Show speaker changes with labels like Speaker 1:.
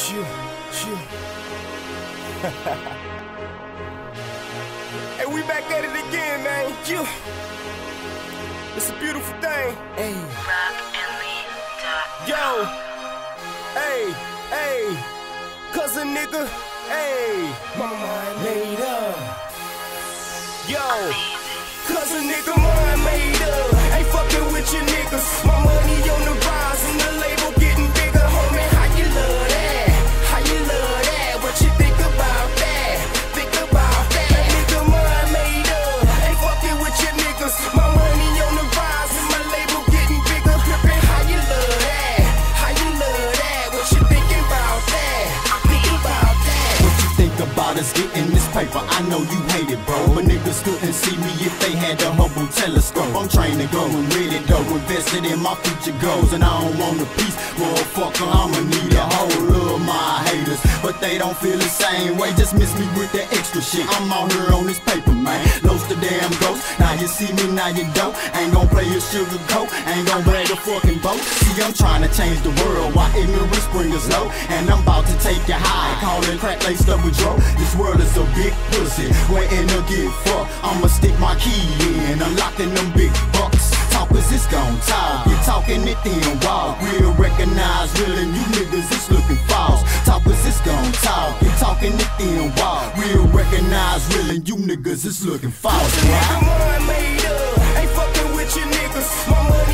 Speaker 1: Chill, chill. Hey, we back at it again, man. Chill. It's a beautiful thing. Hey. Yo. Hey, hey. Cause a nigga, hey. My mind made up. Yo. Cause a nigga mind made up. Ain't fucking with your niggas. My money on the rise and the label getting bigger. Homie, how you love that? How you love that? What you think about that? Think about that. That nigga mind made up. Ain't fucking with your niggas. My money on the rise and my label getting bigger. Pippin', how you love that? How you love that? What you thinking about that? Think about that.
Speaker 2: What you think about us getting this paper? I know you hate it, bro, but niggas couldn't see me if they had the Hubble telescope. I'm trained to go and ready though, invested in my future goals, and I don't want a piece, motherfucker. I'ma need a whole of my haters, but they don't feel the same way. Just miss me with that extra shit. I'm out here on this paper, man. Lost the damn ghost. Now you see me, now you don't. Ain't gon' play your sugar coat, ain't gon' brag a fucking boat. See, I'm trying to change the world while ignorance bring us low, and I'm about to take you high. Call it crack laced up with dro. This world is a big pussy, waiting to get fucked. I'ma stick my key in, unlocking them big bucks. Talk is this gon' talk, you talking it then walk. Real recognize, real and you niggas is looking false. Talk is this gon' talk, you talking it then walk. Real recognize, real and you niggas is looking false.
Speaker 1: Nigga mind made up, ain't fucking with your niggas. My money